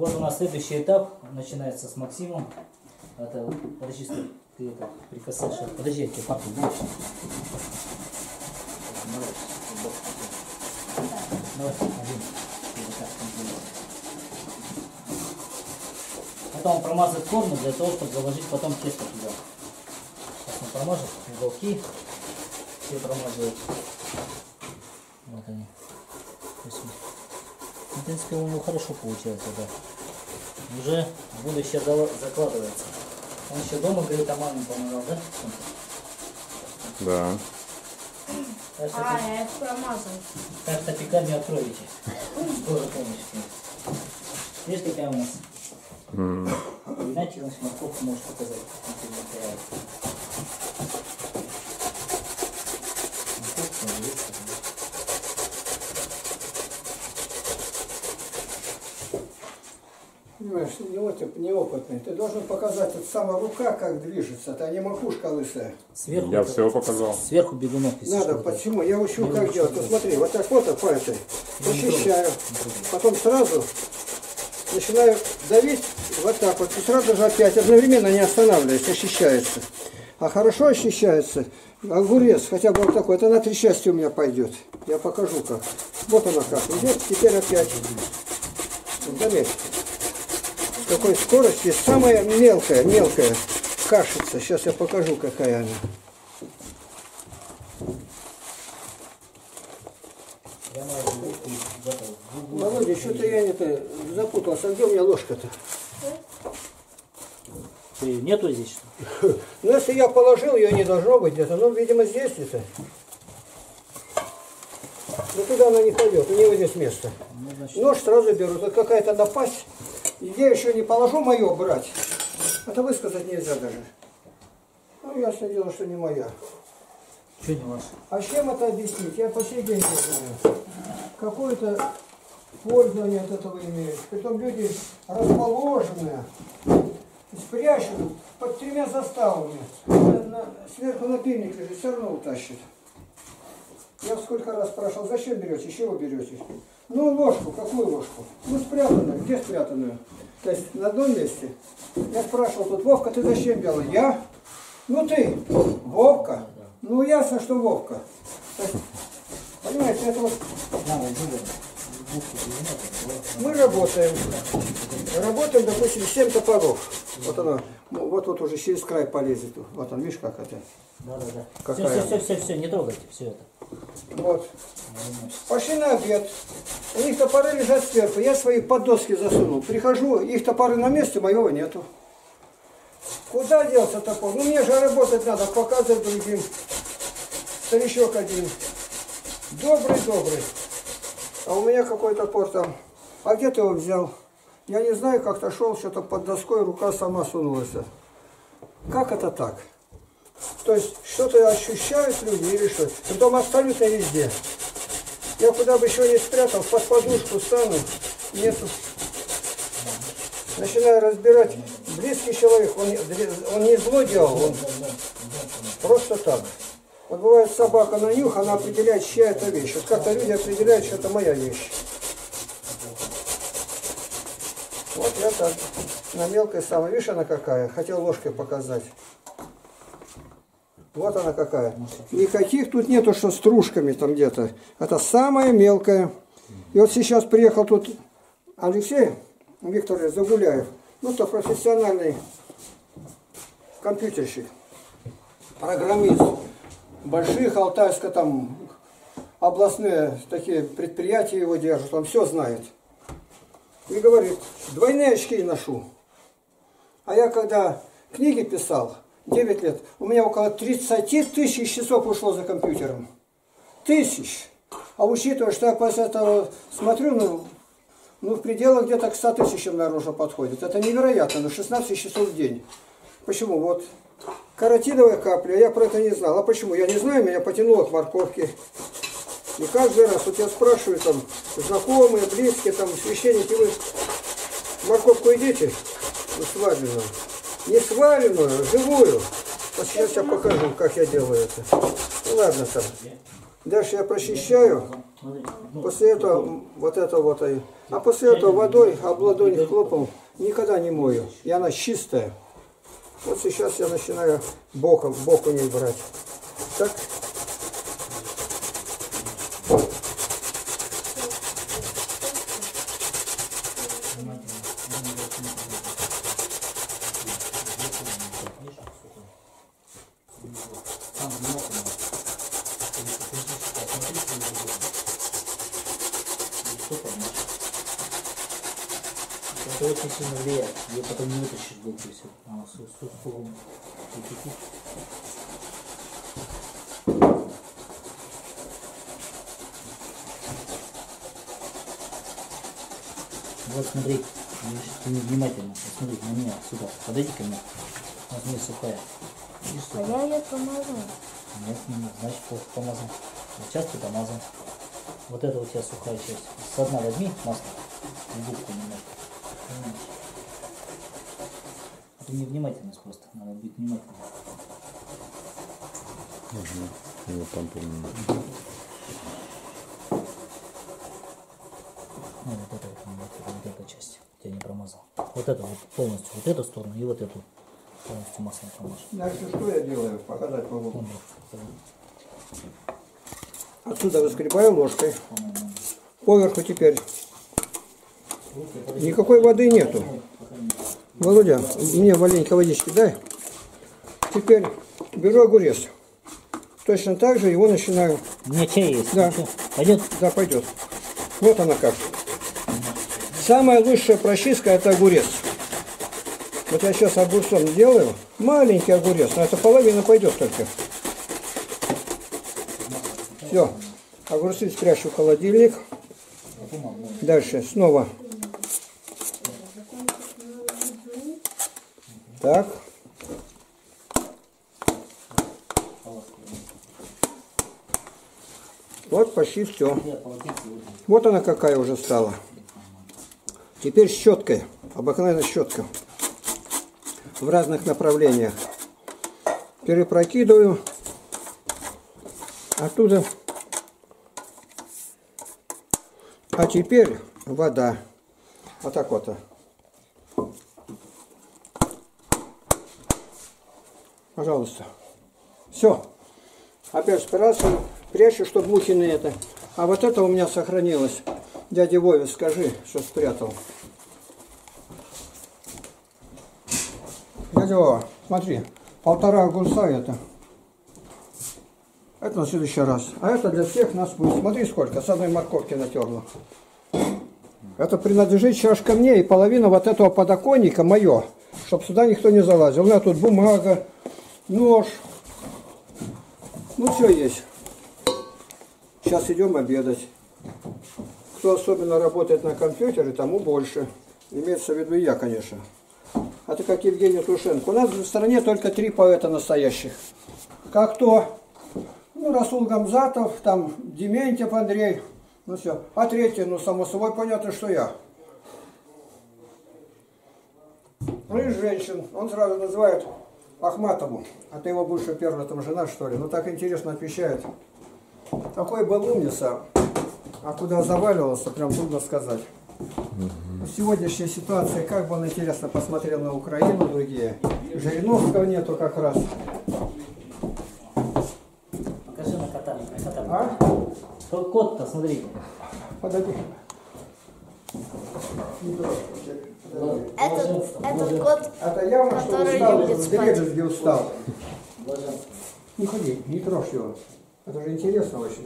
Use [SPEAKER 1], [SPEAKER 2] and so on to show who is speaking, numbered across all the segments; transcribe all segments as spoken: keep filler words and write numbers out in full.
[SPEAKER 1] Вот у нас следующий этап начинается с Максимом. Это, подожди, ты это прикасаешься. Подожди, я тебе папу буду. Давай, один. Потом промазать форму для того, чтобы заложить потом тесто туда. Сейчас он промажет уголки. Все промазывают. Вот они. В принципе, у него хорошо получается, да. Уже будущее закладывается. Он еще дома, говорит, а маме помогал, да?
[SPEAKER 2] Да.
[SPEAKER 3] Так что а, я их промазал.
[SPEAKER 1] Так что пекарню откроете. Тоже помощь. Видишь, какая у нас? Mm. Знаете, у нас морковку можешь показать.
[SPEAKER 4] Понимаешь, неопытный. Ты должен показать, вот сама рука как движется, а не макушка лысая.
[SPEAKER 1] Сверху
[SPEAKER 2] я все показал.
[SPEAKER 1] Сверху бегунок.
[SPEAKER 4] Надо, почему? Я учу, я как делать. Вот смотри, вот так вот по этой. Очищаю. Потом сразу начинаю давить вот так вот. И сразу же опять одновременно не останавливаясь, ощущается. А хорошо ощущается огурец, хотя бы вот такой. Это на три части у меня пойдет. Я покажу как. Вот она как идет. Теперь опять. Заметь. С какой скорости. Самая мелкая, мелкая кашица. Сейчас я покажу, какая она. Володя, что-то я не запутался. А где у меня ложка-то?
[SPEAKER 1] Нету здесь?
[SPEAKER 4] Ну, если я положил, ее не должно быть где-то. Ну, видимо, здесь где-то. Но туда она не пойдет. У нее здесь место. Нож сразу беру. Тут какая-то напасть. Я еще не положу мое брать. Это высказать нельзя даже. Ну, ясно дело, что не моя.
[SPEAKER 1] Что не ваша?
[SPEAKER 4] А чем это объяснить? Я по сей день не знаю. Какое-то пользование от этого имеют. Притом люди расположенные, спрячут под тремя заставами. Сверху напильник лежит, все равно утащит. Я сколько раз спрашивал, зачем берете, чего берете? Ну, ложку, какую ложку? Ну, спрятанную. Где спрятанную? То есть на одном месте. Я спрашивал тут, Вовка, ты зачем взял? Я? Ну, ты. Вовка. Ну, ясно, что Вовка. То есть, понимаете, это вот... Мы работаем. Работаем, допустим, семь топоров. Вот оно, вот вот уже через край полезет. Вот он, видишь, как это?
[SPEAKER 1] Да, да, да. Какая все, все, все, все, все, не трогайте все это.
[SPEAKER 4] Вот. Пошли на обед. У них топоры лежат сверху. Я свои под доски засунул. Прихожу, их топоры на месте, моего нету. Куда делся топор? Ну мне же работать надо, показывать другим. Старичок один. Добрый-добрый. А у меня какой топор там. А где ты его взял? Я не знаю, как-то шел, что-то под доской, рука сама сунулась. Как это так? То есть что-то ощущают люди или что? Притом абсолютно везде. Я куда бы еще не спрятал, под подушку стану, нету. Начинаю разбирать. Близкий человек, он, он не зло делал, он просто так. Вот бывает собака на нюх, она определяет, чья это вещь. Вот как-то люди определяют, что это моя вещь. Вот я так, на мелкой самой. Видишь, она какая? Хотел ложкой показать. Вот она какая. Никаких тут нету, что стружками там где-то. Это самая мелкая. И вот сейчас приехал тут Алексей Викторович Загуляев. Ну, то профессиональный компьютерщик, программист. Больших Алтайска там областные такие предприятия его держат. Он все знает. И говорит, двойные очки ношу. А я когда книги писал, девять лет, у меня около тридцати тысяч часов ушло за компьютером. Тысяч. А учитывая, что я после этого смотрю, ну, ну в пределах где-то к ста тысячам, наверное, уже подходит. Это невероятно, но шестнадцать часов в день. Почему? Вот. Каротиновая капля, я про это не знал. А почему? Я не знаю, меня потянуло к морковке. И каждый раз, вот я спрашиваю, там, знакомые, близкие, там, священники, вы морковку едите? Ну, сваренную. Не сваренную, живую. Вот сейчас я покажу, как я делаю это. Ну, ладно там. Дальше я прочищаю.
[SPEAKER 1] Смотри, ну,
[SPEAKER 4] После этого вот это вот. и- А после этого водой об ладони хлопал. Никогда не мою. И она чистая. Вот сейчас я начинаю боком, бок у ней брать. Так.
[SPEAKER 1] Там внимательно. Это очень сильно влияет. Ее потом не вытащишь булку, если она с с сухом кипятит. Вот смотри, внимательно, смотри на меня сюда. Подойди ко мне. Вот мне сухая. Видишь,
[SPEAKER 3] А
[SPEAKER 1] сухая?
[SPEAKER 3] я ее помазала.
[SPEAKER 1] Нет, нет, значит плохо помазал. Вот сейчас ты помазал. Вот это у тебя сухая часть. С дна возьми масло и губку немножко. Понимаешь? Это невнимательность просто. Надо быть внимательным.
[SPEAKER 2] Угу. Вот там помню.
[SPEAKER 1] Ну, вот это вот, вот, вот эта часть. Я не промазал. Вот это вот полностью. Вот эту сторону и вот эту полностью маслом промажу.
[SPEAKER 4] Дальше что я делаю? Показать могу.
[SPEAKER 1] Вон,
[SPEAKER 4] Отсюда выскребаю ложкой.
[SPEAKER 1] по-моему.
[SPEAKER 4] Поверху теперь.
[SPEAKER 1] Руки, подойди.
[SPEAKER 4] Никакой воды нету.
[SPEAKER 1] Пока нет.
[SPEAKER 4] Володя, мне маленько водички дай. Теперь беру огурец. Точно так же его начинаю.
[SPEAKER 1] У меня чай есть.
[SPEAKER 4] Да.
[SPEAKER 1] Ну, пойдет?
[SPEAKER 4] Да, пойдет. Вот она как. Самая лучшая прочистка — это огурец. Вот я сейчас огурцом делаю. Маленький огурец, но это половина пойдет только. Все. Огурцы спрячу в холодильник. Дальше снова. Так. Вот почти все. Вот она какая уже стала. Теперь щеткой. Обыкновенная щетка. В разных направлениях. Перепрокидываю. Оттуда. А теперь вода. Вот так вот. Пожалуйста. Все. Опять спирацию. Прячу, чтобы мухи не это. А вот это у меня сохранилось. Дяде Вове скажи, что спрятал. Дядя Вова, смотри. Полтора огурца это. Это на следующий раз. А это для всех нас будет. Смотри сколько. С одной морковки натерла. Это принадлежит чашка мне. И половина вот этого подоконника мое. Чтобы сюда никто не залазил. У меня тут бумага, нож. Ну все есть. Сейчас идем обедать. Кто особенно работает на компьютере, тому больше. Имеется в виду и я, конечно. Это как Евгений Тушенко. У нас в стране только три поэта настоящих. Как кто? Ну, Расул Гамзатов, там Дементьев Андрей. Ну все. А третий, ну, само собой понятно, что я. Ну и женщин. Он сразу называет Ахматову. А ты его бывшая первая там жена, что ли? Ну так интересно отвечает. Такой был умница. А куда заваливался, прям трудно сказать. В сегодняшней ситуации, как бы он интересно посмотрел на Украину, другие. Жириновского нету как раз.
[SPEAKER 1] Покажи на кота. На кота.
[SPEAKER 4] А?
[SPEAKER 1] Кот-то, смотри.
[SPEAKER 4] Подойди.
[SPEAKER 3] Этот, этот кот,
[SPEAKER 4] Это явно, что
[SPEAKER 3] который
[SPEAKER 4] устал,
[SPEAKER 3] любит спать.
[SPEAKER 4] дребезги устал.
[SPEAKER 1] Блаженство.
[SPEAKER 4] Не ходи, не трожь его. Это же интересно очень.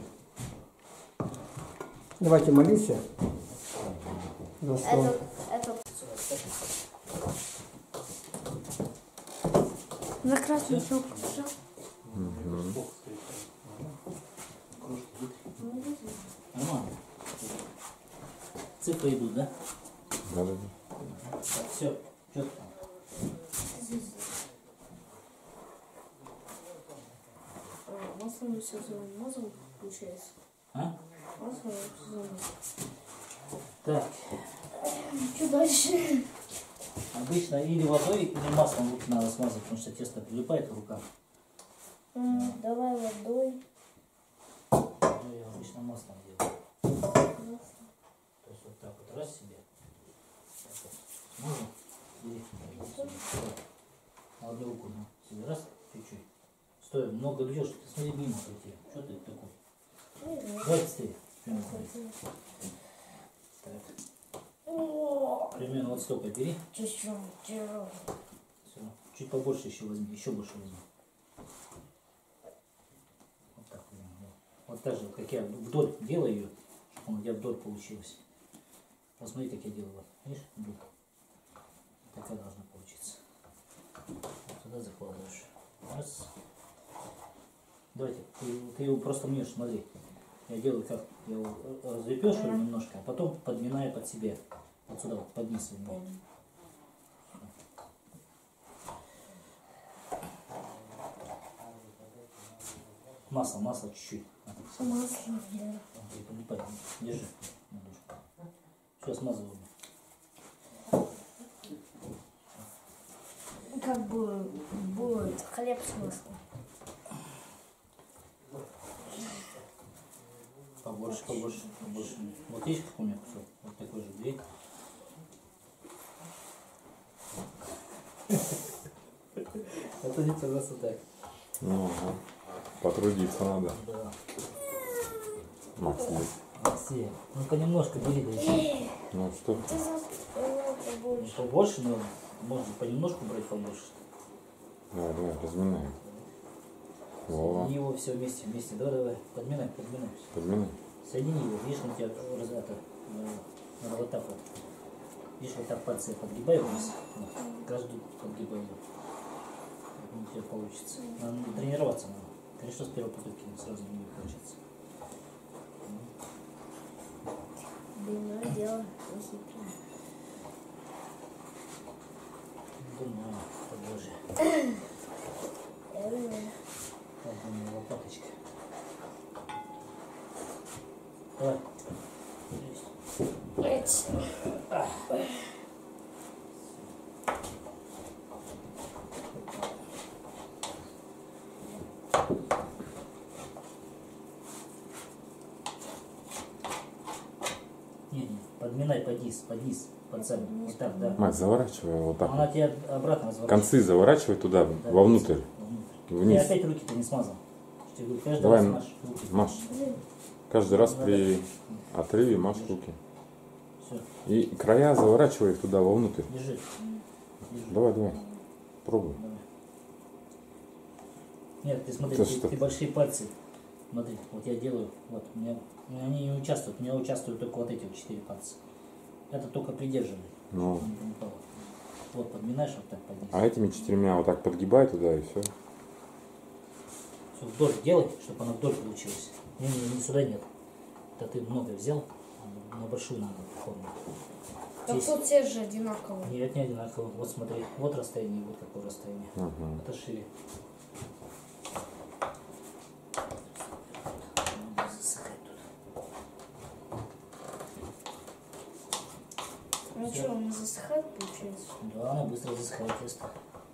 [SPEAKER 4] Давайте молиться. За стол.
[SPEAKER 3] этот, этот. На красную щелку пошел.
[SPEAKER 1] Нормально. Цифры идут, да?
[SPEAKER 2] Да, да,
[SPEAKER 1] Так, все. Четко.
[SPEAKER 3] Масло все замазал, получается.
[SPEAKER 1] А?
[SPEAKER 3] Масло все замазал.
[SPEAKER 1] Так.
[SPEAKER 3] Что дальше?
[SPEAKER 1] Обычно или водой, или маслом руки надо смазать, потому что тесто прилипает в руках.
[SPEAKER 3] М, Давай водой.
[SPEAKER 1] Ну, я обычно маслом делаю. То есть вот так вот раз себе. Так вот. Можно? И на одну руку ну, себе раз, чуть-чуть. Стой, много бьешь, ты смотри мимо пройти. Что ты такой? Давай быстрее. Так. Примерно вот столько бери.
[SPEAKER 3] Чуть-чуть.
[SPEAKER 1] Все. Чуть побольше еще возьми, еще больше возьми. Вот так вот. Вот так же, как я вдоль делаю ее, чтобы у тебя вдоль получилось. Посмотри, как я делаю. Вот. Видишь, вдоль. Такая должна получиться. Вот туда закладываешь. Раз. Давайте, ты, ты его просто мнешь, смотри. Я делаю как, я его разлепешиваю немножко, а потом подминаю под себя. Вот сюда вот, под низ его. Масло, масло чуть-чуть.
[SPEAKER 3] Масло.
[SPEAKER 1] Держи. Все, смазываем.
[SPEAKER 3] Как бы будет хлеб с маслом.
[SPEAKER 1] Побольше, побольше, побольше. Вот есть как у меня кусок? Вот такой же бери. Это не просто так.
[SPEAKER 2] Ну, ага. Потрудиться надо.
[SPEAKER 1] Да.
[SPEAKER 2] Максим.
[SPEAKER 1] Алексей, ну понемножку бери, да еще.
[SPEAKER 2] Ну что?
[SPEAKER 3] Ты за побольше.
[SPEAKER 1] Побольше, но можно понемножку брать побольше.
[SPEAKER 2] Давай, давай, разминаем. Вова.
[SPEAKER 1] И его все вместе, вместе. Давай, давай, подминай, подминай.
[SPEAKER 2] Подминай.
[SPEAKER 1] Соедини его, видишь, он у тебя раз, это, надо вот так вот. Видишь, вот так пальцы подгибай вниз. Вот, каждый подгибай его. Так у тебя получится. Надо тренироваться надо. Конечно, с первой попытки сразу не получится.
[SPEAKER 3] Длинное дело. Если
[SPEAKER 1] Думаю, побольше.
[SPEAKER 3] я думаю.
[SPEAKER 1] Вот у меня лопаточка. Давай.
[SPEAKER 3] Эти.
[SPEAKER 1] Не, не, подминай под низ, под низ, под сами. Вот так, да.
[SPEAKER 2] Мать, заворачивай вот так.
[SPEAKER 1] Она тебя обратно разворачивает.
[SPEAKER 2] Концы заворачивай туда,
[SPEAKER 1] Да,
[SPEAKER 2] вовнутрь.
[SPEAKER 1] Ты
[SPEAKER 2] Вниз.
[SPEAKER 1] опять руки-то не смазал. Я тебе говорю, каждый
[SPEAKER 2] Давай,
[SPEAKER 1] раз маш руки.
[SPEAKER 2] Маш. Каждый раз при отрыве маш руки.
[SPEAKER 1] Все,
[SPEAKER 2] И края заворачивай их туда, вовнутрь.
[SPEAKER 1] держи. Держи.
[SPEAKER 2] Давай, давай. Пробуй.
[SPEAKER 1] Давай. Нет, ты смотри,
[SPEAKER 2] Ты
[SPEAKER 1] ты,
[SPEAKER 2] что?
[SPEAKER 1] ты большие пальцы. Смотри, вот я делаю, вот, у меня, у меня они не участвуют, у меня участвуют только вот эти вот четыре пальца. Это только придерживай.
[SPEAKER 2] Ну.
[SPEAKER 1] чтобы не упало. Вот, подминаешь вот так под низ.
[SPEAKER 2] А этими четырьмя вот так подгибай туда и все.
[SPEAKER 1] Все, вдоль делай, чтобы она вдоль получилась. Не, не, не сюда нет. Это ты много взял, на большую надо форму.
[SPEAKER 3] Так
[SPEAKER 1] Здесь-
[SPEAKER 3] тут все же одинаковые.
[SPEAKER 1] Нет, не одинаково. Вот смотри, вот расстояние, вот какое расстояние.
[SPEAKER 2] Ага.
[SPEAKER 1] Это шире. Надо засыхать тут.
[SPEAKER 3] Ну что, он засыхает, получается?
[SPEAKER 1] Да, она быстро засыхает тесто.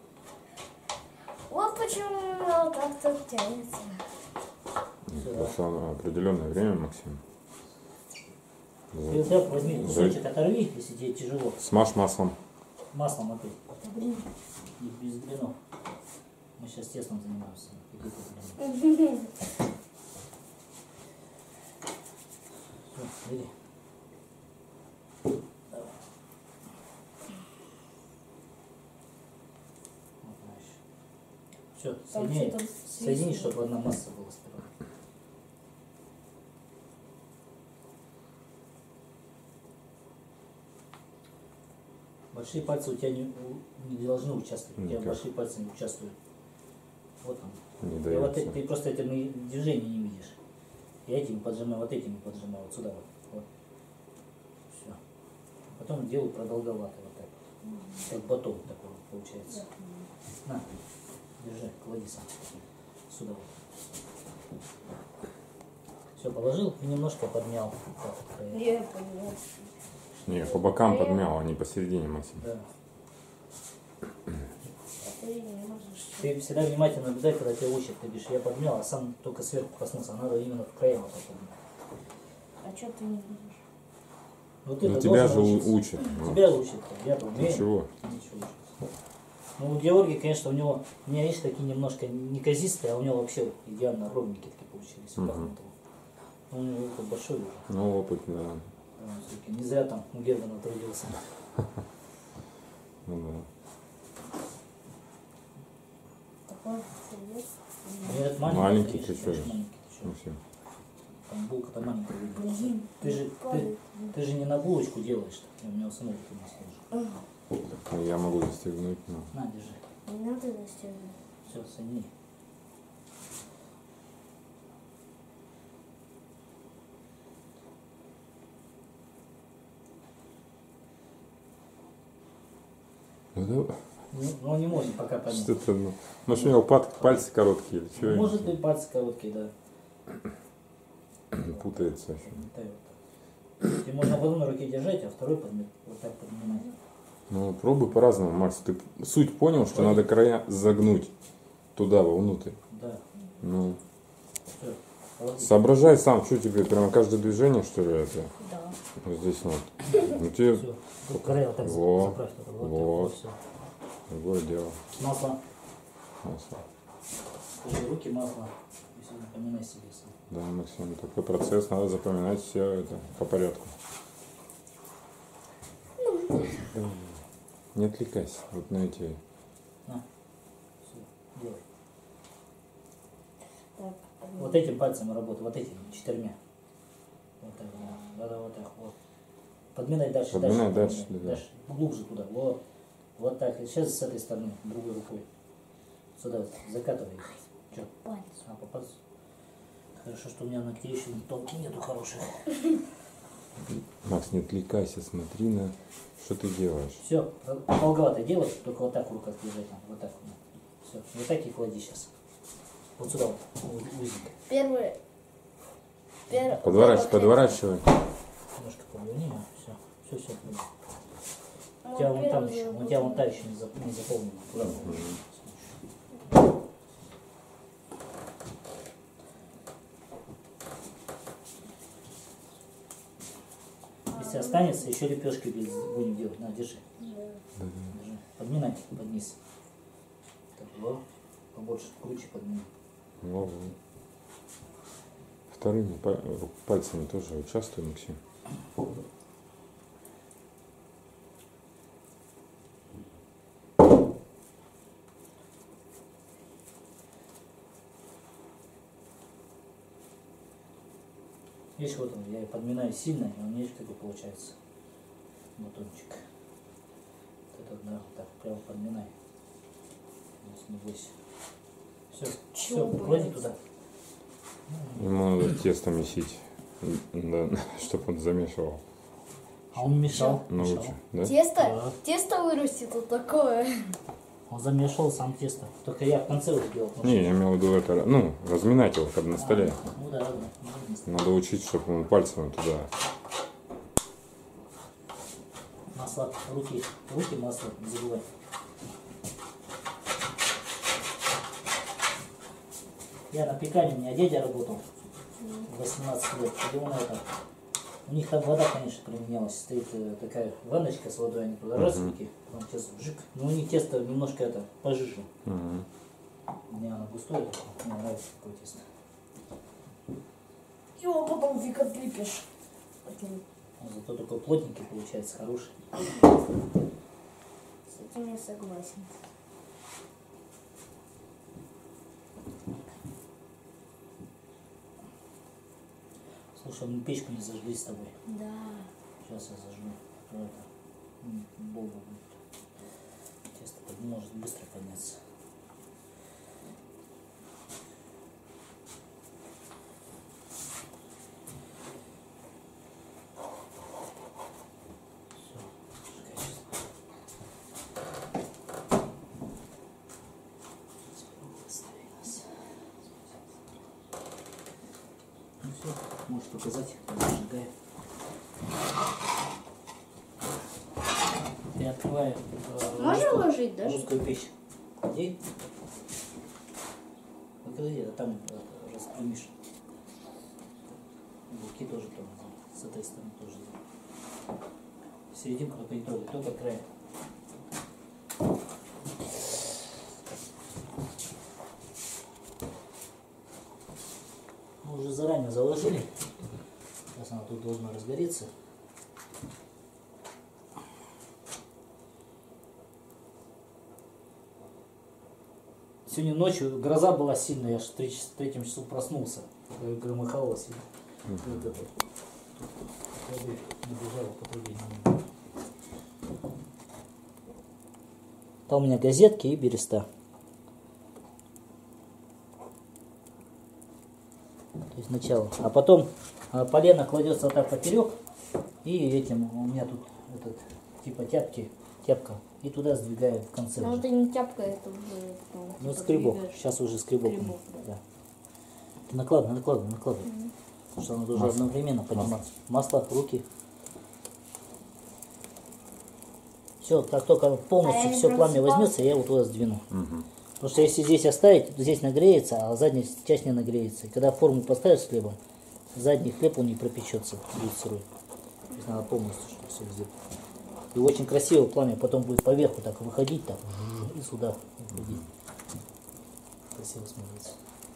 [SPEAKER 3] Вот почему оно так тут тянется.
[SPEAKER 2] Просто определенное время, Максим.
[SPEAKER 1] Ты вот так возьми кусочек, оторви, если тебе тяжело.
[SPEAKER 2] Смажь маслом.
[SPEAKER 1] Маслом опять.
[SPEAKER 3] Да блин.
[SPEAKER 1] И без блинов. Мы сейчас тестом занимаемся. Какие-то блины. Всё, бери. Давай. Вот дальше. Все,
[SPEAKER 3] Там
[SPEAKER 1] соедини,
[SPEAKER 3] что-то
[SPEAKER 1] соедини,
[SPEAKER 3] свистнуло.
[SPEAKER 1] чтобы одна масса была сперва. Большие пальцы у тебя не, у- не должны участвовать. У тебя
[SPEAKER 2] Никак.
[SPEAKER 1] большие пальцы не участвуют. Вот он.
[SPEAKER 2] Не
[SPEAKER 1] Ты, вот,
[SPEAKER 2] дается.
[SPEAKER 1] э- ты просто этими движения не видишь. Я этими поджимаю, вот этими поджимаю, вот сюда вот. вот. Все. Потом делаю продолговато вот так. Как батон такой вот получается. На, держи, клади сам. Сюда вот. Все, положил и немножко подмял. Так, вот края.
[SPEAKER 3] Я поняла.
[SPEAKER 2] Не, по бокам подмял, а не посередине, Максим.
[SPEAKER 1] Да.
[SPEAKER 3] Ты не можешь.
[SPEAKER 1] Ты всегда внимательно наблюдай, когда тебя учат. Ты говоришь, я подмял, а сам только сверху коснулся. А надо именно в края вот так подмять.
[SPEAKER 3] А что ты не можешь?
[SPEAKER 1] Вот
[SPEAKER 2] Ну
[SPEAKER 1] это
[SPEAKER 2] тебя же
[SPEAKER 1] должен
[SPEAKER 2] у-
[SPEAKER 1] учиться.
[SPEAKER 2] учат. Ну,
[SPEAKER 1] Тебя учат. Я умею.
[SPEAKER 2] Ничего.
[SPEAKER 1] Ничего учиться. Ну, у Георгия, конечно, у него, у меня есть такие немножко неказистые, а у него вообще идеально ровненькие такие получились.
[SPEAKER 2] Мгм.
[SPEAKER 1] Пахнут. Он у него опыт большой уже.
[SPEAKER 2] Ну, опыт, да.
[SPEAKER 1] Прям, всё-таки не зря там у Германа трудился.
[SPEAKER 2] Ну, да.
[SPEAKER 3] Такой цвет.
[SPEAKER 1] Ну, этот маленький,
[SPEAKER 2] Маленький,
[SPEAKER 1] конечно,
[SPEAKER 2] ты чё?
[SPEAKER 1] конечно, маленький, ты чё?
[SPEAKER 2] Ну, всё.
[SPEAKER 1] Там булка-то маленькая. видно.
[SPEAKER 3] Блин,
[SPEAKER 1] Ты же, ты,
[SPEAKER 3] падает.
[SPEAKER 1] ты же не на булочку делаешь. У меня у самого у нас тоже.
[SPEAKER 2] Ну, я могу застегнуть, но...
[SPEAKER 1] На, держи.
[SPEAKER 3] Не надо застегивать.
[SPEAKER 1] Все, соедини.
[SPEAKER 2] Ну, да.
[SPEAKER 1] Ну, ну, он не может пока понять.
[SPEAKER 2] Что-то, ну... Может, у него пат- пальцы короткие или что?
[SPEAKER 1] Ну, может быть, пальцы короткие, да.
[SPEAKER 2] Путается еще.
[SPEAKER 1] Вот так вот. Тебе можно в одной руке держать, а второй подмет, вот так поднимать.
[SPEAKER 2] Ну, пробуй по-разному, Макс. Ты суть понял, что надо края загнуть туда, вовнутрь.
[SPEAKER 1] Да.
[SPEAKER 2] Ну,
[SPEAKER 1] Все. Холодильник.
[SPEAKER 2] соображай сам, что тебе, прямо каждое движение, что ли, это?
[SPEAKER 3] Да.
[SPEAKER 2] Вот здесь вот. Ну, тебе
[SPEAKER 1] Все. Тут края вот так
[SPEAKER 2] Во.
[SPEAKER 1] заправь. только Вот,
[SPEAKER 2] Вот.
[SPEAKER 1] так, вот, все.
[SPEAKER 2] другое дело.
[SPEAKER 1] Масло.
[SPEAKER 2] Масло.
[SPEAKER 1] Скажи, руки масло. И все, напоминай себе сам.
[SPEAKER 2] Да, Максим, такой процесс, надо запоминать все это по порядку. Да. Не отвлекайся вот на эти.
[SPEAKER 1] На. Все. Делай.
[SPEAKER 3] Так.
[SPEAKER 1] Вот этим пальцем работай, вот этим четырьмя. Вот так, да. Да, да, вот так, вот. Подминай дальше,
[SPEAKER 2] Подминай
[SPEAKER 1] дальше.
[SPEAKER 2] дальше,
[SPEAKER 1] подминай,
[SPEAKER 2] да.
[SPEAKER 1] дальше. Глубже туда. Вот. Вот так. И сейчас с этой стороны, другой рукой. Сюда вот, закатывай. Че?
[SPEAKER 3] Пальцы.
[SPEAKER 1] А, по пальцу. Хорошо, что у меня ногтей еще тонкие нету хороших.
[SPEAKER 2] Макс, не отвлекайся, смотри на, что ты делаешь.
[SPEAKER 1] Все, долговато делай, только вот так в руках держать. Вот так. Все. Вот так и клади сейчас. Вот сюда вот, у- узенько.
[SPEAKER 3] Первый. Первый.
[SPEAKER 2] Подворачивай, подворачивай.
[SPEAKER 1] Немножко поверни, все. Все, все. У тебя вон там еще, у тебя вон та еще не, зап- не заполнена. Туда. Если останется, еще лепешки будем делать. На, держи. Держи. Подминай под низ. Так, вот. Побольше, круче подминай.
[SPEAKER 2] Во, во. Вторыми па- пальцами тоже участвуй, Максим.
[SPEAKER 1] Видишь, вот он, я подминаю сильно, и он, видишь, какой получается батончик. Вот это, да, вот так, прямо подминай. Не бойся. Все, все,
[SPEAKER 3] Чего
[SPEAKER 1] клади
[SPEAKER 3] бояться?
[SPEAKER 1] туда.
[SPEAKER 2] Ему надо тесто месить, да, чтобы он замешивал.
[SPEAKER 1] А он мешал.
[SPEAKER 2] Ну,
[SPEAKER 1] мешал.
[SPEAKER 2] лучше, да?
[SPEAKER 3] Тесто?
[SPEAKER 1] Да.
[SPEAKER 3] Тесто вырастет вот такое.
[SPEAKER 1] Он замешал сам тесто. Только я в конце уже делал. потому
[SPEAKER 2] Не, я имел в виду это, ну, разминать его, когда на
[SPEAKER 1] что-
[SPEAKER 2] столе.
[SPEAKER 1] А, ну да, да. Ну,
[SPEAKER 2] Надо учить, чтобы он пальцем туда.
[SPEAKER 1] масло, руки, руки масло, не забывай. Я на пекарне, у меня дядя работал восемнадцать лет, и он это, у них там вода, конечно, применялась, стоит э, такая ванночка с водой, они туда раз руки, потом тесто вжик, но у них тесто немножко это пожиже.
[SPEAKER 2] Мгм.
[SPEAKER 1] Мне оно густое такое, мне нравится такое тесто.
[SPEAKER 3] Его потом фиг отлепишь.
[SPEAKER 1] Он зато такой плотненький получается, хороший.
[SPEAKER 3] С этим я согласен.
[SPEAKER 1] Слушай, мы печку не зажгли с тобой.
[SPEAKER 3] Да.
[SPEAKER 1] Сейчас я зажгу. А то это м, долго будет. Тесто под- может быстро подняться. Всё, зажигай сейчас. Остави нас. Ну все, можешь показать, зажигай. Я открываю э,
[SPEAKER 3] Можно
[SPEAKER 1] русскую-
[SPEAKER 3] ложить даже?
[SPEAKER 1] русскую печь. Где? Покажи, а там э, распрямишь. Буки тоже там, с этой стороны тоже. Серединку только не трогай, только край. Мы уже заранее заложили. Сейчас она тут должна разгореться. Сегодня ночью гроза была сильная, я аж в три- в третьем часу проснулся. Громыхало сильно. Вот это. Воды набежало по трубе. Там у меня газетки и береста. То есть начало. А потом а, полено кладется вот так поперек. И этим у меня тут этот типа тяпки, тяпка. И туда сдвигаю в конце.
[SPEAKER 3] Но
[SPEAKER 1] уже.
[SPEAKER 3] это не тяпка, это уже... Ну,
[SPEAKER 1] Ну,
[SPEAKER 3] типа
[SPEAKER 1] скребок.
[SPEAKER 3] двигаешь.
[SPEAKER 1] Сейчас уже скребок.
[SPEAKER 3] Скребок,
[SPEAKER 1] да. Ты накладывай, накладывай, накладывай. Потому что оно должно
[SPEAKER 2] Масло.
[SPEAKER 1] одновременно подниматься. Масло, руки. Все, как только
[SPEAKER 3] А
[SPEAKER 1] полностью
[SPEAKER 3] я
[SPEAKER 1] все
[SPEAKER 3] не
[SPEAKER 1] пламя
[SPEAKER 3] просыпалась.
[SPEAKER 1] возьмется, я его туда сдвину.
[SPEAKER 2] Мгм.
[SPEAKER 1] Потому что если здесь оставить, то здесь нагреется, а задняя часть не нагреется. И когда форму поставишь с хлебом, задний хлеб он не пропечется, будет сырой. То есть надо полностью, чтобы все сделать. И очень красиво пламя потом будет поверху так выходить, так, и сюда выходить. Красиво смотрится.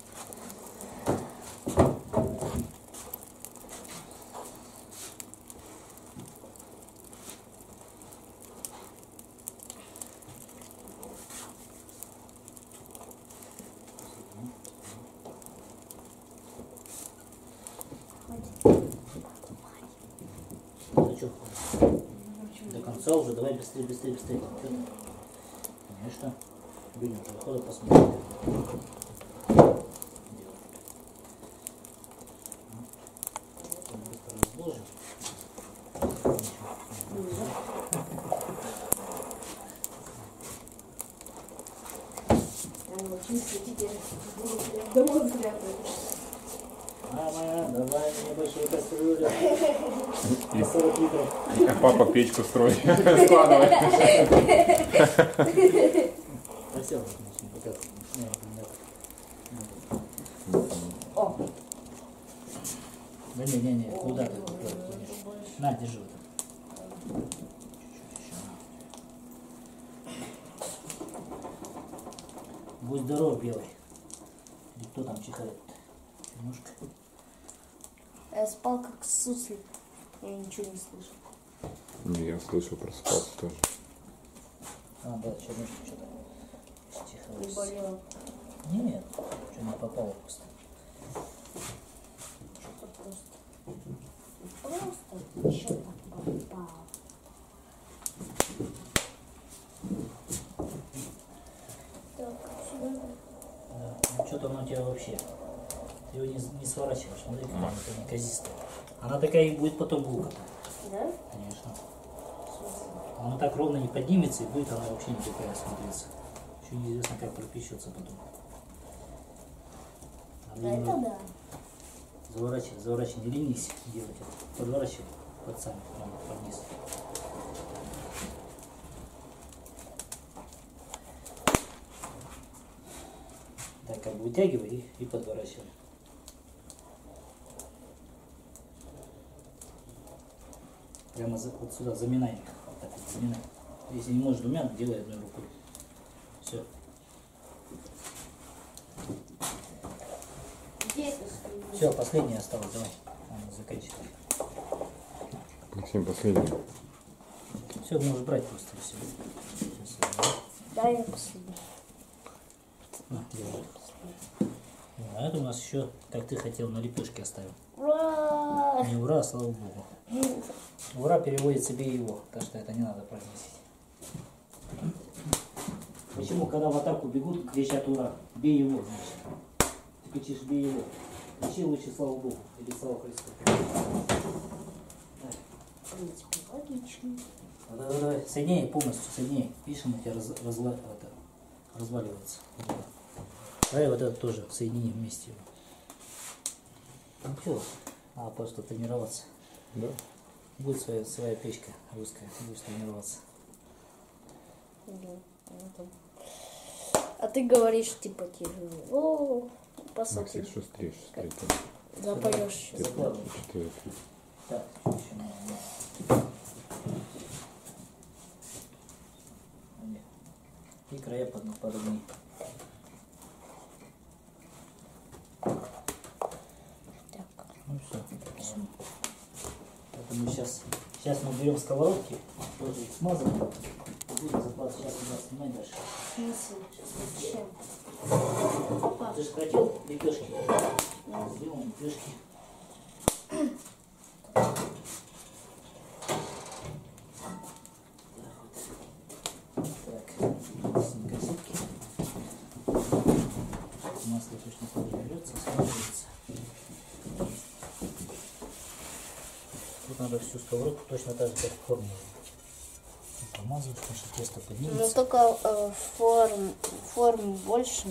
[SPEAKER 1] Ну что, до конца уже, давай быстрее, быстрее, быстрее. Конечно. Будем захода посмотрим. Быстро разложим.
[SPEAKER 3] Я очень теперь буду прям домой спрятать.
[SPEAKER 1] Мама, давай мне большую кастрюлю. На сорок литров.
[SPEAKER 2] А папа печку строит, складывает.
[SPEAKER 1] Да все, конечно, пока. Не, не,
[SPEAKER 3] О,
[SPEAKER 1] Да не, не, не, куда ты? Куда ты клонишь? На, держи вот это. Чуть-чуть еще. Будь здоров, белый. Или кто там чихает? Немножко.
[SPEAKER 3] я спал как суслик. Я ничего не слышал.
[SPEAKER 2] Не, я слышал, просыпался тоже.
[SPEAKER 1] А, да, чернушка что-то
[SPEAKER 3] Не
[SPEAKER 1] чихалась.
[SPEAKER 3] болел.
[SPEAKER 1] Нет, что не попало просто.
[SPEAKER 3] Что-то просто. Просто что-то попало. Так, сюда.
[SPEAKER 1] Да. Ну, что-то оно у тебя вообще. Ты его не, не сворачиваешь, смотри, какая она такая неказистая. Она такая и будет потом булка.
[SPEAKER 3] Да?
[SPEAKER 1] Конечно. Она так ровно не поднимется, и будет она вообще не такая смотреться. Еще неизвестно, как пропечется потом. Надо
[SPEAKER 3] Да, это
[SPEAKER 1] именно
[SPEAKER 3] да.
[SPEAKER 1] заворачивай, заворачивай, не ленись делать это. Подворачивай под сами, прямо под низ. Так, как бы вытягивай и, и подворачивай. Прямо за, вот сюда заминай их. Вот так вот заминай. Если не можешь двумя, делай одной рукой. Все.
[SPEAKER 3] Где это стоит?
[SPEAKER 1] Все, последнее осталось. Давай. Надо заканчивать.
[SPEAKER 2] Максим, последний.
[SPEAKER 1] Все, можешь брать просто и все. Сейчас я возьму.
[SPEAKER 3] Да, я последний.
[SPEAKER 1] На, держи. А это у нас еще, как ты хотел, на лепешке оставил.
[SPEAKER 3] Ура!
[SPEAKER 1] Не ура, слава богу. Ура переводится бей его, так что это не надо произносить. Почему, когда в атаку бегут, кричат ура? Бей его, значит. Ты кричишь бей его. Кричи лучше слава богу или слава Христу.
[SPEAKER 3] В принципе, логично.
[SPEAKER 1] Давай, давай, давай, соединяй полностью, соединяй. Видишь, он у тебя раз, разла, это, разваливается. Давай вот это тоже соедини вместе его. Ну что, а просто тренироваться.
[SPEAKER 2] Да.
[SPEAKER 1] Будет своя, своя печка русская, будешь тренироваться.
[SPEAKER 3] Да, она там. А ты говоришь, типа, тяжело. По
[SPEAKER 2] Максик,
[SPEAKER 3] сути,
[SPEAKER 2] шустрее, шустрее.
[SPEAKER 3] запоешь.
[SPEAKER 1] Закладывай.
[SPEAKER 2] Четыре.
[SPEAKER 1] Так, что еще надо? И края под, подогни.
[SPEAKER 3] Так.
[SPEAKER 1] Ну все. Поэтому сейчас, сейчас мы берем сковородки, тоже их смазываем. И будем закладывать. Сейчас у нас снимай дальше.
[SPEAKER 3] Смысл? Зачем?
[SPEAKER 1] Ты же хотел лепешки? Сделаем лепешки. Так, бросим газетки. Масло точно так же берется, смазывается. Тут надо всю сковородку точно так же, как форму. Помазываешь, потому что тесто
[SPEAKER 3] Ну
[SPEAKER 1] поднимется.
[SPEAKER 3] только э, форм, форм больше.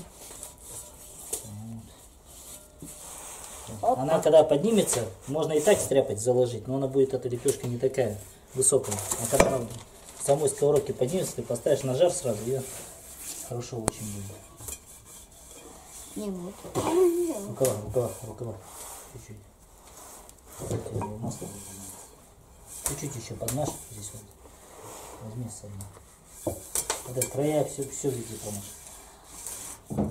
[SPEAKER 3] Опа.
[SPEAKER 1] Она когда поднимется, можно и так стряпать, заложить, но она будет, эта лепешка не такая высокая. А когда она в самой сковородке поднимется, ты поставишь на жар сразу, и хорошо очень будет.
[SPEAKER 3] Не вот.
[SPEAKER 1] Рукава, рукава, рукава. Чуть-чуть. Тебе масло будет надо. Чуть-чуть еще подмажь здесь вот. Возьми сами. Вот это края, все, все везде промажь.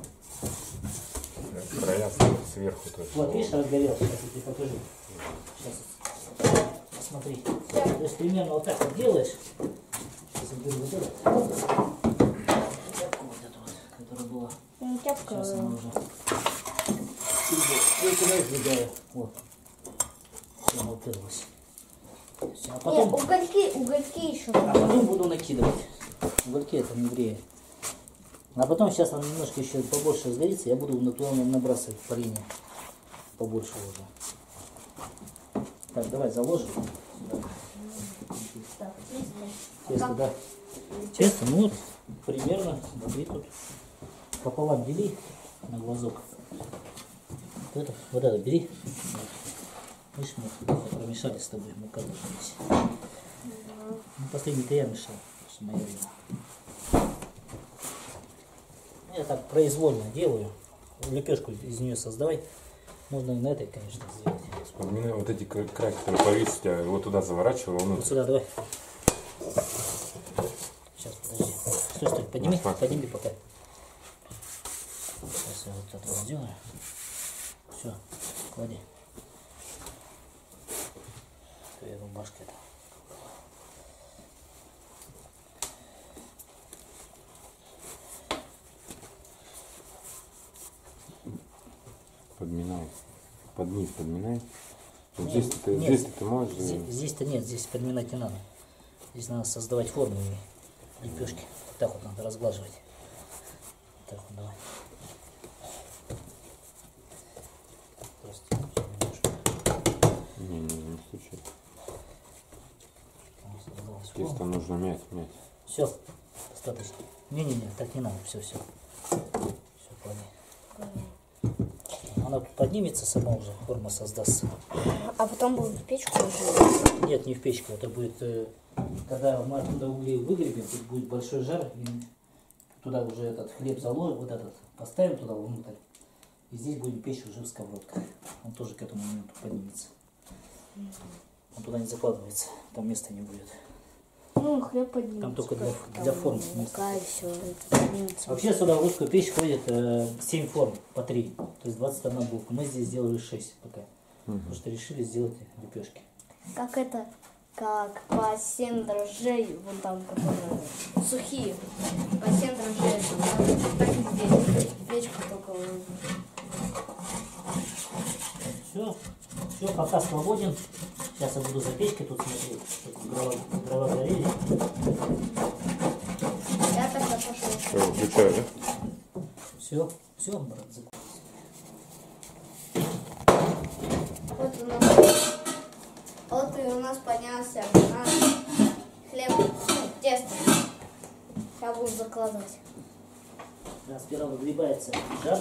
[SPEAKER 2] Края сверху тоже.
[SPEAKER 1] Вот, видишь, разгорелся. Сейчас я тебе покажу. Сейчас. Посмотри. То есть примерно вот так вот делаешь. Сейчас я беру вот это. Тряпку вот эту вот, которая была.
[SPEAKER 3] Ну, тяпка.
[SPEAKER 1] Сейчас она уже. Я сюда сдвигаю. Вот. Все, она уперлась. Все, а
[SPEAKER 3] Нет,
[SPEAKER 1] потом,
[SPEAKER 3] угольки, угольки еще.
[SPEAKER 1] а потом буду накидывать. Угольки это не греет. А потом сейчас она немножко еще побольше сгорится, я буду туда набрасывать парение побольше уже. Так, давай заложим. Сюда.
[SPEAKER 3] Так, тесто.
[SPEAKER 1] Тесто,
[SPEAKER 3] Как?
[SPEAKER 1] да. Тесто, ну вот, примерно, смотри, тут пополам дели на глазок. Вот это, вот это бери. Видишь, мы промешали с тобой, мука должна быть. Ну, последний-то я мешал, потому что моя вина. Я так произвольно делаю. Лепешку из нее создавай. Можно и на этой, конечно, сделать.
[SPEAKER 2] Вспоминаю вот эти кра- краи, которые повесить, я его туда заворачивал, он
[SPEAKER 1] Вот сюда давай. Сейчас, подожди. Стой, стой, подними,
[SPEAKER 2] Ну,
[SPEAKER 1] подними пока. Сейчас я вот это вот сделаю. Все, клади. Твоя рубашка это.
[SPEAKER 2] подминай. Под низ подминай. Вот
[SPEAKER 1] Нет,
[SPEAKER 2] здесь ты,
[SPEAKER 1] нет,
[SPEAKER 2] здесь ты можешь.
[SPEAKER 1] Здесь, здесь-то нет, здесь подминать не надо. Здесь надо создавать форму и лепешки. Вот так вот надо разглаживать. Вот так вот давай. Просто немножко.
[SPEAKER 2] Не, не, не стучи.
[SPEAKER 1] Там создалась
[SPEAKER 2] Тесто
[SPEAKER 1] форма.
[SPEAKER 2] нужно мять, мять.
[SPEAKER 1] Все, достаточно. Не-не-не, так не надо, все, все. Все, клади. Она тут поднимется, сама уже форма создастся.
[SPEAKER 3] А потом будет в печку уже.
[SPEAKER 1] Нет, не в печку, это будет, э, когда мы оттуда угли выгребем, тут будет большой жар, и туда уже этот хлеб заложим, вот этот поставим туда внутрь, и здесь будем печь уже в сковородках. Он тоже к этому моменту поднимется. Он туда не закладывается, там места не будет.
[SPEAKER 3] Ну, хлеб поднимется.
[SPEAKER 1] Там только для,
[SPEAKER 3] Там
[SPEAKER 1] для форм.
[SPEAKER 3] мука и все это поднимется.
[SPEAKER 1] Вообще сюда в русскую печь входит э, семь форм по три, то есть двадцать одна булка. Мы здесь сделали шесть пока, потому что решили сделать лепешки.
[SPEAKER 3] Как это? Как по семь дрожжей, вон там, которые сухие. По семь дрожжей. Так, так и здесь. Печка только...
[SPEAKER 1] Все, все, пока свободен. Сейчас я буду за печкой тут смотреть, чтобы дрова, дрова горели.
[SPEAKER 3] Я тогда пошел.
[SPEAKER 2] Все, выключаю, да?
[SPEAKER 1] Все, все, брат, закрой.
[SPEAKER 3] Вот у нас, вот и у нас поднялся наш хлеб, ну, тесто. Сейчас буду закладывать.
[SPEAKER 1] Да, сперва выгребается жар.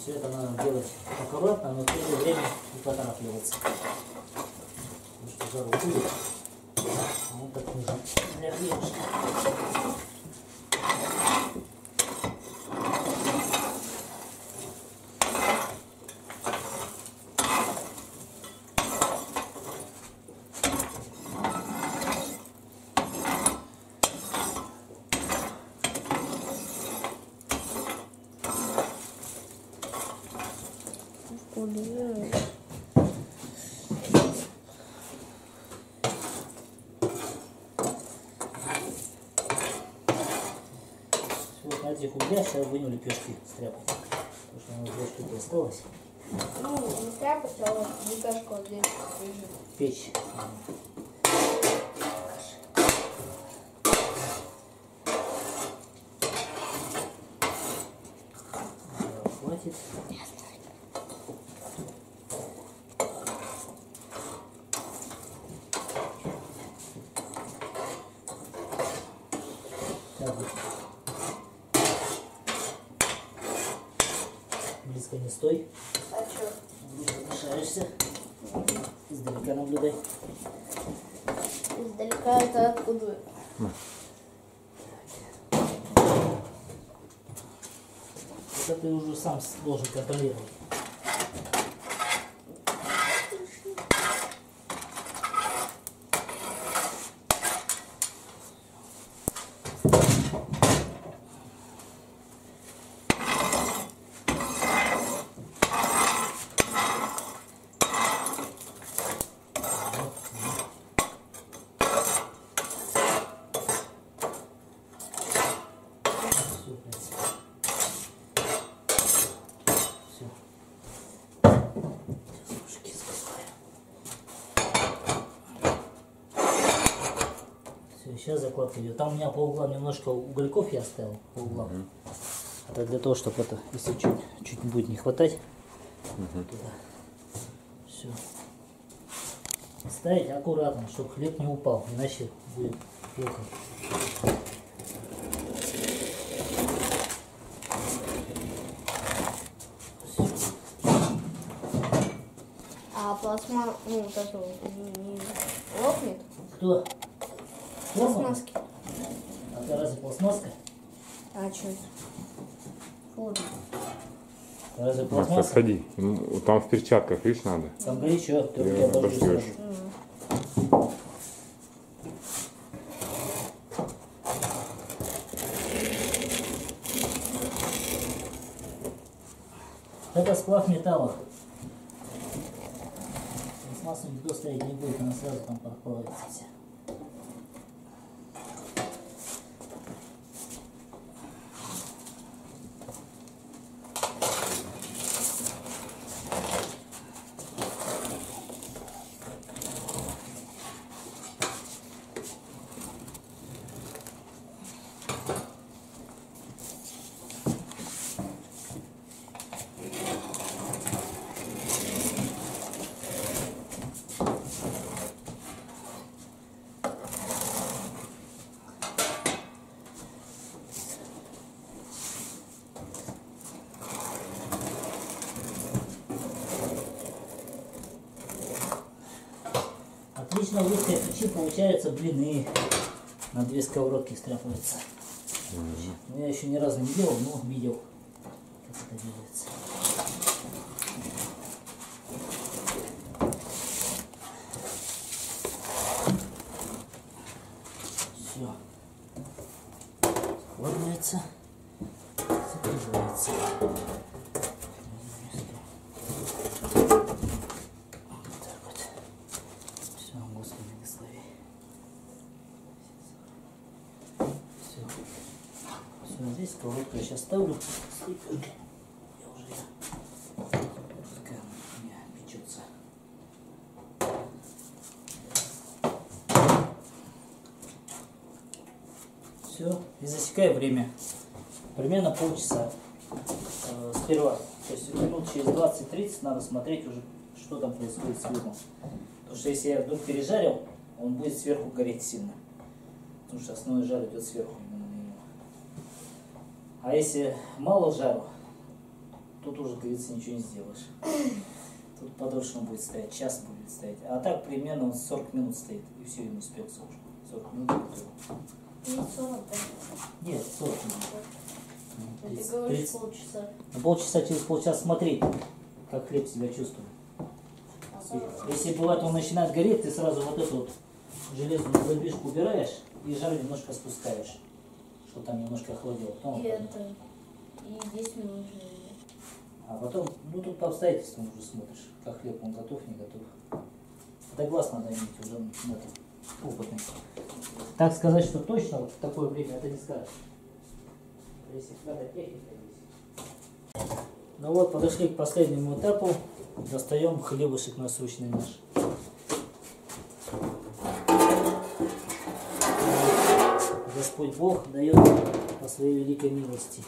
[SPEAKER 1] Все это надо делать аккуратно, но в то же время не поторапливаться. Потому что жару будет, а он так нужен для хлебушка. Вот на этих углях сейчас будем лепешки стряпать. Потому что у нас две штуки осталось.
[SPEAKER 3] Ну, не тряпать, а вот лепешку вот здесь лежит.
[SPEAKER 1] Печь. Да, хватит. Так вот. Близко не стой.
[SPEAKER 3] А что?
[SPEAKER 1] Близко мешаешься. Издалека наблюдай.
[SPEAKER 3] Издалека это откуда?
[SPEAKER 1] Это ты уже сам должен контролировать. Сейчас закладка идет. Там у меня по углам немножко угольков я оставил по углам. Угу. Это для того, чтобы это, если чуть, чуть будет не хватать, угу. Туда. Все. Ставить аккуратно, чтобы хлеб не упал, иначе будет плохо. Все.
[SPEAKER 3] А пластмасс, ну вот это вот не, не лопнет?
[SPEAKER 1] Кто?
[SPEAKER 3] Пластмасски.
[SPEAKER 1] А это разве пластмасска?
[SPEAKER 3] А что это? Форма.
[SPEAKER 1] Разве
[SPEAKER 2] Макс,
[SPEAKER 1] пластмасска?
[SPEAKER 2] отходи. Там в перчатках, видишь, надо.
[SPEAKER 1] Там горячо, ты
[SPEAKER 2] Ты
[SPEAKER 1] я тоже
[SPEAKER 2] обожжёшь.
[SPEAKER 1] скажу. Это сплав металла. Пластмассу никто ставить не будет, она сразу там подплавится вся. Отлично в русской печи получаются блины. На две сковородки стряпаются. Mm-hmm. Но я еще ни разу не делал, но видел, как это делается. Все. Складывается. Закрывается. Здесь сковородку я сейчас ставлю с лепешкой. Я уже я. Пускай она у меня печется. Все. И засекаю время. Примерно полчаса. Э, сперва. То есть минут через двадцать-тридцать надо смотреть уже, что там происходит с хлебом. Потому что если я вдруг пережарил, он будет сверху гореть сильно. Потому что основной жар идет сверху. А если мало жару, тут уже, как говорится, ничего не сделаешь. Тут подольше он будет стоять, час будет стоять. А так примерно он сорок минут стоит, и все, ему спекся уже. сорок минут готово.
[SPEAKER 3] Не сорок, да?
[SPEAKER 1] Нет, сорок минут.
[SPEAKER 3] А ты
[SPEAKER 1] тридцать,
[SPEAKER 3] говоришь
[SPEAKER 1] тридцать.
[SPEAKER 3] полчаса.
[SPEAKER 1] На полчаса, через полчаса смотри, как хлеб себя чувствует.
[SPEAKER 3] А сорок?
[SPEAKER 1] Если бывает он начинает гореть, ты сразу вот эту вот железную задвижку убираешь и жар немножко спускаешь, чтобы там немножко охладило. Потом
[SPEAKER 3] И это... И десять минут же.
[SPEAKER 1] А потом, ну тут по обстоятельствам уже смотришь, как хлеб он готов, не готов. Это глаз надо иметь уже на это, опытный. Так сказать, что точно вот в такое время это не скажешь. Если надо техника есть. Ну вот, подошли к последнему этапу. Достаем хлебушек насущный наш. Господь Бог дает по своей великой милости.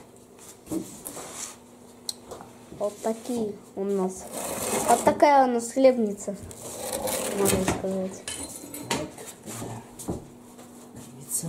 [SPEAKER 3] Вот такие у нас. Вот такая у нас хлебница, можно сказать.
[SPEAKER 1] Видится.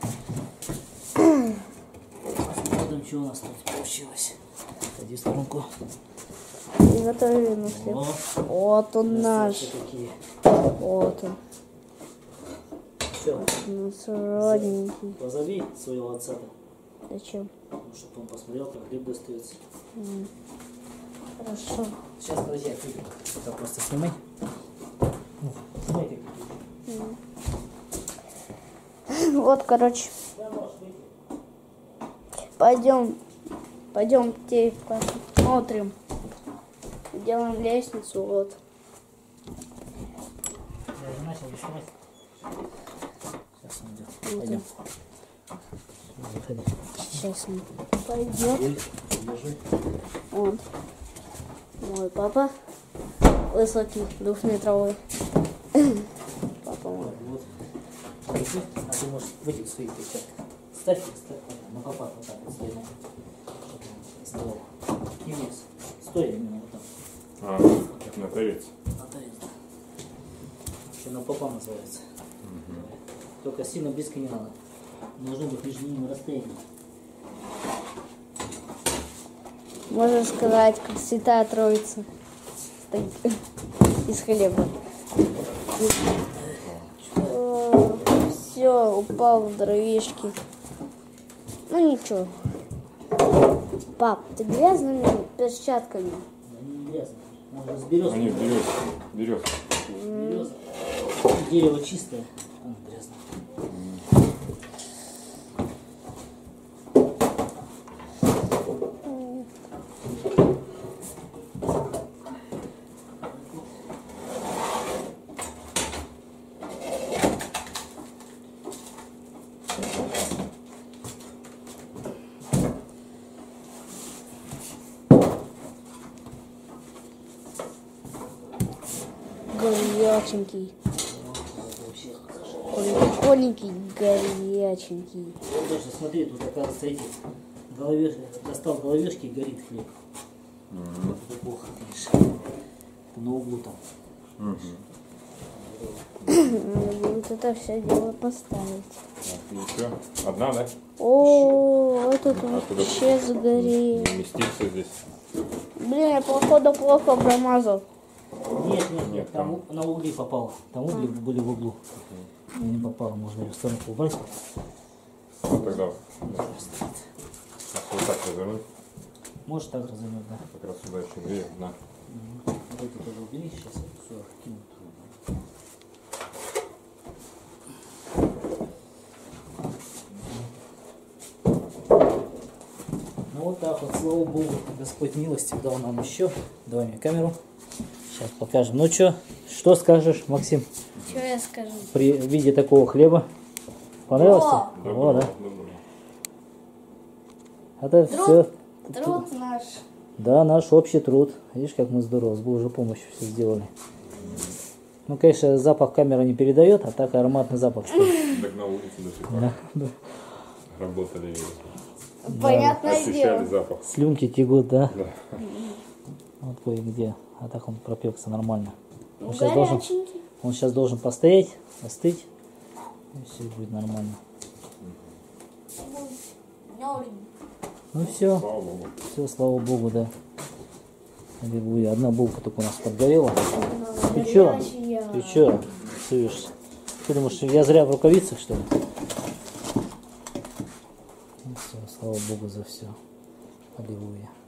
[SPEAKER 1] Посмотрим, что у нас тут получилось. Ходи в сторонку.
[SPEAKER 3] И готовили на хлеб.
[SPEAKER 1] О,
[SPEAKER 3] Вот он наш.
[SPEAKER 1] такие.
[SPEAKER 3] Вот он.
[SPEAKER 1] Все,
[SPEAKER 3] У нас родненький.
[SPEAKER 1] позови своего отца,
[SPEAKER 3] Зачем?
[SPEAKER 1] чтобы он посмотрел, как хлеб достается.
[SPEAKER 3] М. Хорошо.
[SPEAKER 1] Сейчас, подожди, я клипик. Это просто снимай. Ну, снимай клипик.
[SPEAKER 3] Вот, короче.
[SPEAKER 1] Да, можешь выйти.
[SPEAKER 3] Пойдем. Пойдемте посмотрим. Делаем лестницу, вот.
[SPEAKER 1] Я уже начал рисовать. Сейчас он идет.
[SPEAKER 3] Вот
[SPEAKER 1] Пойдем. Заходи.
[SPEAKER 3] Сейчас он пойдет.
[SPEAKER 1] Ой, держи.
[SPEAKER 3] Вот. Мой папа. Высокий, двухметровый. Папа мой.
[SPEAKER 1] Вот. Держи. А ты можешь в этих своих перчатках. Ставь их, ставь. На попад вот так вот стоит. Чтобы он вставал. Не вниз. Стой именно вот так.
[SPEAKER 2] А, как на торец.
[SPEAKER 1] На торец, да. Еще на попа называется. Только сильно близко не надо. Должно быть между ними расстояние.
[SPEAKER 3] Можно сказать, как Святая Троица. Стоит из хлеба. Все, упал в дровишки. Ну ничего. Пап, ты грязными перчатками?
[SPEAKER 1] Они не грязные. Можно с березы.
[SPEAKER 2] Они берет, берет.
[SPEAKER 1] Береза. Дерево чистое, оно грязное.
[SPEAKER 3] Горяченький.
[SPEAKER 1] Это вообще хорошо.
[SPEAKER 3] Прикольненький, горяченький.
[SPEAKER 1] Вот даже смотри, тут оказывается эти головеш... достал головешки и горит хлеб. Это плохо, конечно. Это на углу там.
[SPEAKER 3] Надо будет это все дело поставить.
[SPEAKER 2] Так, и все. Одна, да?
[SPEAKER 3] О, этот
[SPEAKER 2] А куда?
[SPEAKER 3] вообще загорел.
[SPEAKER 2] Не вместится здесь.
[SPEAKER 3] Блин, я походу плохо промазал.
[SPEAKER 1] Нет, нет, нет,
[SPEAKER 2] Нет,
[SPEAKER 1] там у- на угли попало. Там угли были в углу. Не попало, можно ее в сторону убрать.
[SPEAKER 2] Вот тогда. Да. А вот так развернуть.
[SPEAKER 1] Может так развернуть, да.
[SPEAKER 2] Как раз сюда еще две, одна.
[SPEAKER 1] Вот это тоже убери, сейчас я все кину. Ну вот так вот, слава Богу, Господь милости дал нам еще. Давай мне камеру. Сейчас покажем. Ну что, что скажешь, Максим,
[SPEAKER 3] Что я скажу?
[SPEAKER 1] при виде такого хлеба? Понравился?
[SPEAKER 3] О!
[SPEAKER 1] О, да.
[SPEAKER 2] Доброго.
[SPEAKER 1] Это
[SPEAKER 3] Труд.
[SPEAKER 1] все.
[SPEAKER 3] Труд наш.
[SPEAKER 1] Да, наш общий труд. Видишь, как мы здорово, с Божьей помощью все сделали. Ну, конечно, запах камера не передает, а так ароматный запах стоит.
[SPEAKER 2] Так на улице до сих пор
[SPEAKER 1] Да, да.
[SPEAKER 2] работали.
[SPEAKER 3] Понятное
[SPEAKER 2] Ощущали
[SPEAKER 3] дело.
[SPEAKER 2] запах.
[SPEAKER 1] Слюнки текут, да?
[SPEAKER 2] Да.
[SPEAKER 1] Вот кое-где. А так он пропекся нормально. Он сейчас, должен,
[SPEAKER 3] Горяченький.
[SPEAKER 1] он сейчас должен постоять, остыть. И все будет нормально. Ну все,
[SPEAKER 2] Слава Богу.
[SPEAKER 1] все, слава Богу, да. Аллилуйя. Одна булка только у нас подгорела. Ты чё? Ты чё? Суешься? Ты думаешь, я зря в рукавицах, что ли? Ну, всё, слава Богу за все. Аллилуйя.